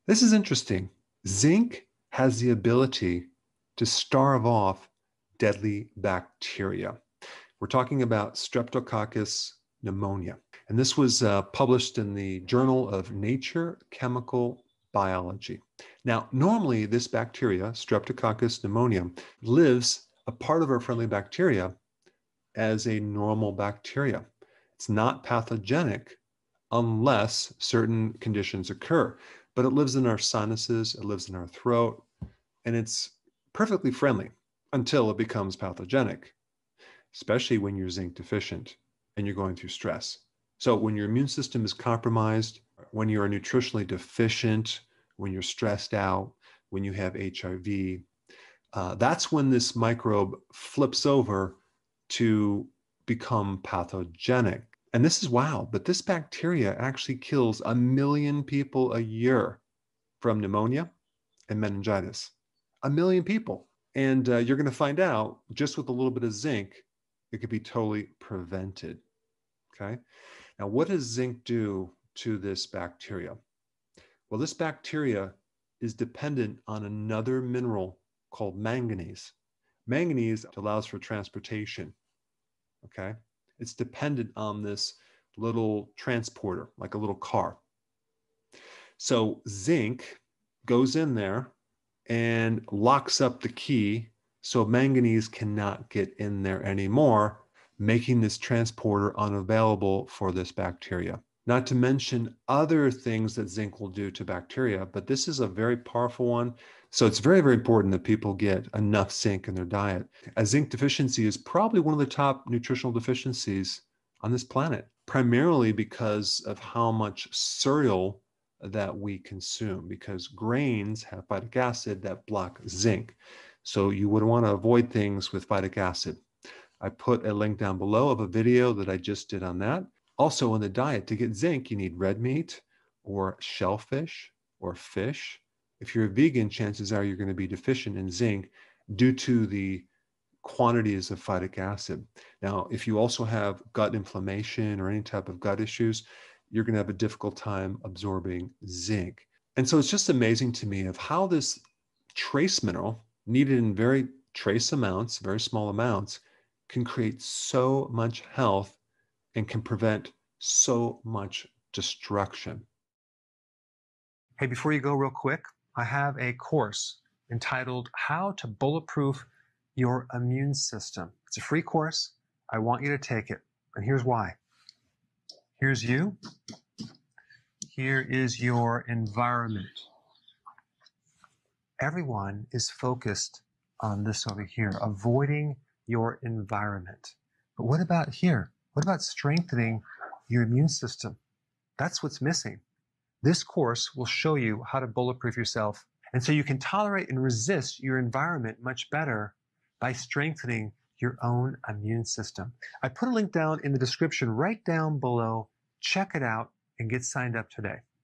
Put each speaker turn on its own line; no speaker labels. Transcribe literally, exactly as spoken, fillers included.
This is interesting. Zinc has the ability to starve off deadly bacteria. We're talking about Streptococcus pneumonia. And this was uh, published in the Journal of Nature Chemical Biology. Now, normally this bacteria, Streptococcus pneumonia, lives a part of our friendly bacteria as a normal bacteria. It's not pathogenic unless certain conditions occur, but it lives in our sinuses, it lives in our throat, and it's perfectly friendly until it becomes pathogenic, especially when you're zinc deficient and you're going through stress. So when your immune system is compromised, when you are nutritionally deficient, when you're stressed out, when you have H I V, uh, that's when this microbe flips over to become pathogenic. And this is wow, but this bacteria actually kills a million people a year from pneumonia and meningitis. A million people. And uh, you're going to find out just with a little bit of zinc, it could be totally prevented. Okay. Now, what does zinc do to this bacteria? Well, this bacteria is dependent on another mineral called manganese. Manganese allows for transportation. Okay. It's dependent on this little transporter, like a little car. So zinc goes in there and locks up the key so manganese cannot get in there anymore, making this transporter unavailable for this bacteria. Not to mention other things that zinc will do to bacteria, but this is a very powerful one. So it's very, very important that people get enough zinc in their diet. A zinc deficiency is probably one of the top nutritional deficiencies on this planet, primarily because of how much cereal that we consume, because grains have phytic acid that block zinc. So you would want to avoid things with phytic acid. I put a link down below of a video that I just did on that. Also, in the diet, to get zinc, you need red meat or shellfish or fish. If you're a vegan, chances are you're going to be deficient in zinc due to the quantities of phytic acid. Now, if you also have gut inflammation or any type of gut issues, you're going to have a difficult time absorbing zinc. And so it's just amazing to me of how this trace mineral, needed in very trace amounts, very small amounts, can create so much health and can prevent so much destruction. Hey, before you go real quick, I have a course entitled How to Bulletproof Your Immune System. It's a free course. I want you to take it. And here's why. Here's you. Here is your environment. Everyone is focused on this over here, avoiding your environment. But what about here? What about strengthening your immune system? That's what's missing. This course will show you how to bulletproof yourself. And so you can tolerate and resist your environment much better by strengthening your own immune system. I put a link down in the description right down below. Check it out and get signed up today.